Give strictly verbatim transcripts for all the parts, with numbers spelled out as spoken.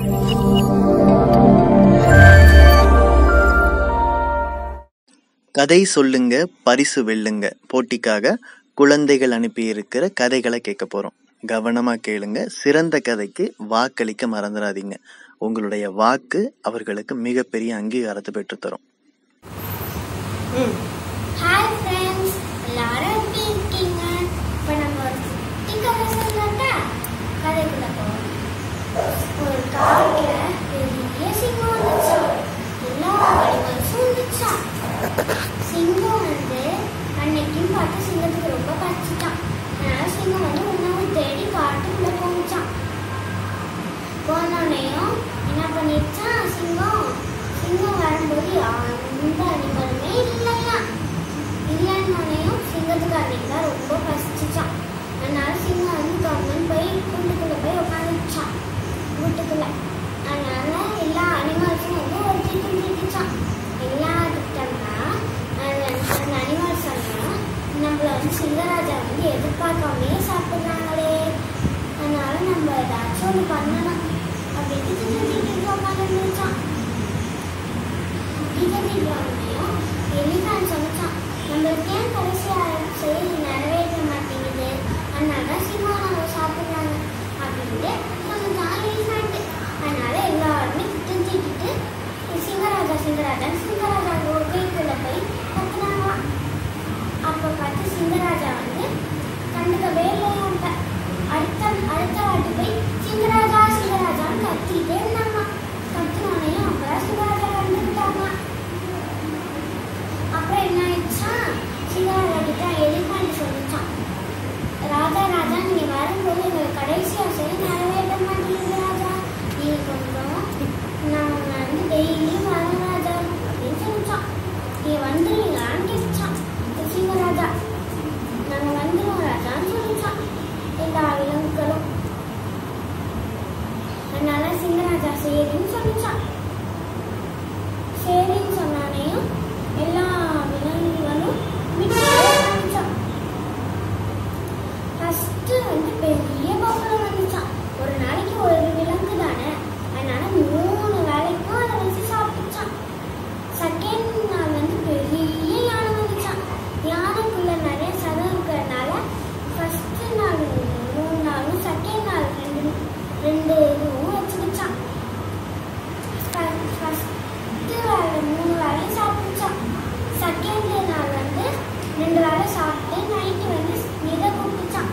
கதை சொல்லுங்க பரிசு வெல்லுங்க போட்டிக்காக குழந்தைகள் அனுப்பியிருக்கிற கதைகளை கேட்க போறோம். கவனமா கேளுங்க. சிறந்த கதைக்கு வாக்களிக்க மறந்துடாதீங்க. உங்களுடைய வாக்கு அவர்களுக்கு மிகப்பெரிய அங்கீகாரத்தை பெற்றுத்தரும். ஹாய் ஃப்ரெண்ட்ஸ், எல்லாரும் எப்படி இருக்கீங்க? இப்போ நம்ம ஒரு குட்டி கதை சொல்லட்டா? கதைக்குள்ள போவோம். ஒரு காட்டில் பெரிய சிங்கம் வந்துச்சா. எல்லா அனிமல்ஸும் வந்துச்சா. சிங்கம் வந்து அன்னைக்கும் பார்த்து சிங்கத்துக்கு ரொம்ப பச்சிட்டான். அதனால சிங்கம் வந்து உணவு தேடி காட்டுக்குள்ள போச்சான். போனோடனையும் என்ன பண்ணிடுச்சான் சிங்கம் சிங்கம் வரும்போது அந்த அனிமலுமே இல்லையா. இல்லைன்னொன்னையும் சிங்கத்துக்கு அன்னைக்கு தான் ரொம்ப பசிச்சுச்சான். அதனால சிங்கம் வந்து கவர்மெண்ட் போய் கூட்டுக்குள்ள போய் உட்காந்துச்சான் வீட்டுக்குள்ள. அதனால எல்லா அனிமல்ஸும் வந்து ஒரு திட்டம் திட்டுச்சான். எல்லா திட்டம்னா அந்த அனிமல்ஸ் எல்லாம் நம்மள வந்து சிங்கராஜா வந்து எதிர்பார்க்காமே சாப்பிட்றாங்களே, அதனால நம்ம ஏதாச்சும் ஒன்று பண்ணணும் அப்படின்னு திட்டு உட்காந்துச்சான். திட்டத்தையும் எலிஃபண்ட் சொன்னான், நம்மளுக்கு ஏன் கடைசி செய்தி நிறைவேற்ற மாட்டேங்குது, அதனால தான் சிங்கம் நம்ம சாப்பிட்றாங்க அப்படின்ட்டு சொன்னான் எலிஃபண்ட். அதனால எல்லாருமே திட்டம் திட்டிட்டு சிங்கராஜா சிங்கராஜா சிங்கராஜா ஒரு கைக்குள்ள போய் கத்துனாங்களாம். அப்போ பார்த்து சிங்கராஜா வந்து கண்டுக்கவே இல்லையான்ட்ட. அடுத்த அடுத்த வாட்டி போய் சிங்கராஜா சிங்கராஜான்னு கத்திக்கிட்டே இருந்தாங்க. கத்துனோனையும் அப்புறம் சிங்கராஜா கண்டுக்கிட்டாங்க. அப்புறம் என்ன ஆயிடுச்சா, சிங்கராஜா கிட்ட எலிஃபண்ட் சொல்லிச்சான், ராஜா ராஜா நீங்க வரும்போது எங்களுக்கு கடைசி ஆசையை நிறைவேற்ற மாட்டேங்குது ராஜா, நீங்க கொஞ்சம் நான் வந்து டெய்லியும் வரேன் ராஜா அப்படின்னு சொல்லிச்சான். நீங்க வந்துடுவீங்களான்னு கேட்டுச்சான் சிங்கராஜா. நாங்க வந்துடுவோம் ராஜான்னு சொல்லிச்சான் எல்லா விலங்குகளும். அதனால சிங்கராஜா சரின்னு சொல்லிச்சான். சரின்னு சொன்னானையும் எல்லா விலங்குகளும் வந்துச்சான். ஃபர்ஸ்ட் வந்து பெரிய பம்பளம் வந்துச்சான். ஒரு நாளைக்கு ஒரு விலங்கு தானே, அதனால மூணு வேலைக்கும் அதை வச்சு சாப்பிட்டுச்சான். செகண்ட் நாள் வந்து பெரிய யானை வந்துச்சான். யானைக்குள்ள நிறைய சதம் இருக்கிறதுனால ஃபர்ஸ்ட் நாள் மூணு நாளும் செகண்ட் நாள் ரெண்டு ரெண்டு இதுவும் வச்சுக்கிச்சான். ஃபர்ஸ்ட் வேலை மூணு வேலையும் சாப்பிட்டுச்சான். செகண்ட் நாள் வந்து ரெண்டு வேலை சாப்பிட்டு நைட்டு வந்து இதை கூப்பிட்டுச்சான்.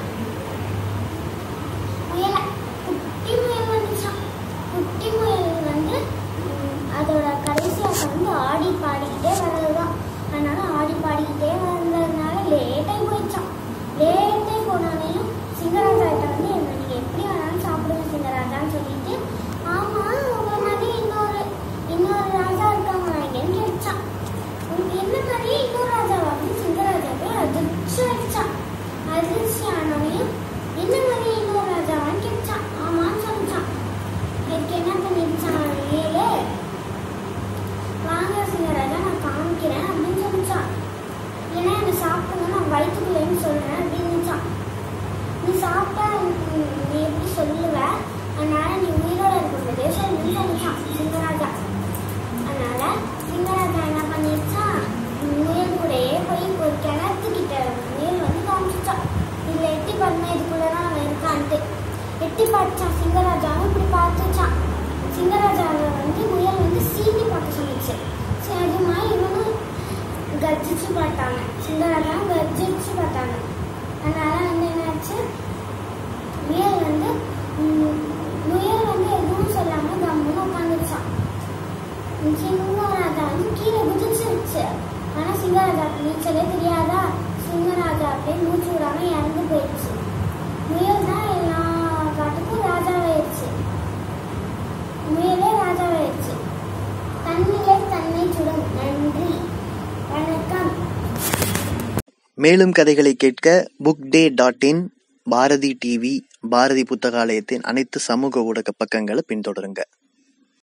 முயல குட்டி முயல் வந்துச்சான். குட்டி முயல் வந்து அதோட கடைசியாக வந்து ஆடி பாடிக்கிட்டே வர்றதுதான். அதனால ஆடி பாடிக்கிட்டே வந்ததுனால லேட்டாகி போயிடுச்சான். லேட்டாகி போனாலையும் சிங்கராஜாட்ட வந்து என்ன நீங்கள் எப்படி வேணாலும் சாப்பிடுங்க சிங்கராஜான்னு சொல்லிட்டு, ஆமாம் உங்களை மாதிரி இன்னொரு இன்னொரு ராஜா இருக்காங்க எங்கன்னு கேட்டுச்சான். என்ன மாதிரி இன்னொரு ராஜா வந்து சிங்கராஜா போய் அதிர்ச்சி அடிச்சான். அதிர்ச்சி ஆனாலையும் என்ன மாதிரி இன்னொரு ராஜாவான்னு கேட்டுச்சான். ஆமான்னு சொல்லிச்சான். இதுக்கு என்ன பண்ணிடுச்சான் ஏழு, வாங்க சிங்கராஜா நான் காமிக்கிறேன் அப்படின்னு சொல்லிச்சான். ஏன்னா என்னை சாப்பிடுங்க நான் வயிற்றுக்குள்ளேன்னு சொல்றேன் அப்படின்னுச்சான். நீ சாப்பிட்டா நீ எப்படி சொல்லுவ, அதனால நீ உயிரோட இருக்கிறதே சொல்லுன்னு சொல்லிச்சான் சிங்கராஜா. அதனால சிங்கராஜா என்ன பண்ணிடுச்சான், முயல் கூடயே போய் ஒரு கிணத்துக்கிட்ட முயல் வந்து காமிச்சிச்சான். இதுல எட்டி பார்த்தா இதுக்குள்ளதான் அவன் இருக்கான்ட்டு எட்டி பார்த்துச்சான். சிங்கராஜாவும் இப்படி பார்த்துச்சான். சிங்கராஜாவை வந்து முயல் வந்து சீண்டி பார்க்க சொல்லிச்சு. சரி அதுமா இவனும் கர்ஜிச்சு பார்த்தாங்க. சிங்கராஜாவும் கர்ஜிச்சு பார்த்தாங்க. அதனால வந்து என்னாச்சு, முயல் வந்து முயல் வந்து எதுவும் சொல்லாம கம்முன்னு உட்காந்துச்சான். சிங்கராஜா வந்து கீழே குதிச்சிருச்சு. ஆனா சிங்கராஜாவுக்கு நீச்சலே தெரியாதா. சிங்கராஜா அப்படியே மூச்சு விடாம இறந்து போயிடுச்சு. முயல் தான் எல்லா காட்டுக்கும் ராஜாவாயிடுச்சு. முயலே ராஜாவாயிடுச்சு. தண்ணிலே தன்னை சுடும். நன்றி, வணக்கம். மேலும் கதைகளை கேட்க book day dot in, Bharathi TV, Bharathi புத்தகாலயத்தின் அனைத்து சமூக ஊடக பக்கங்களை பின்தொடருங்க.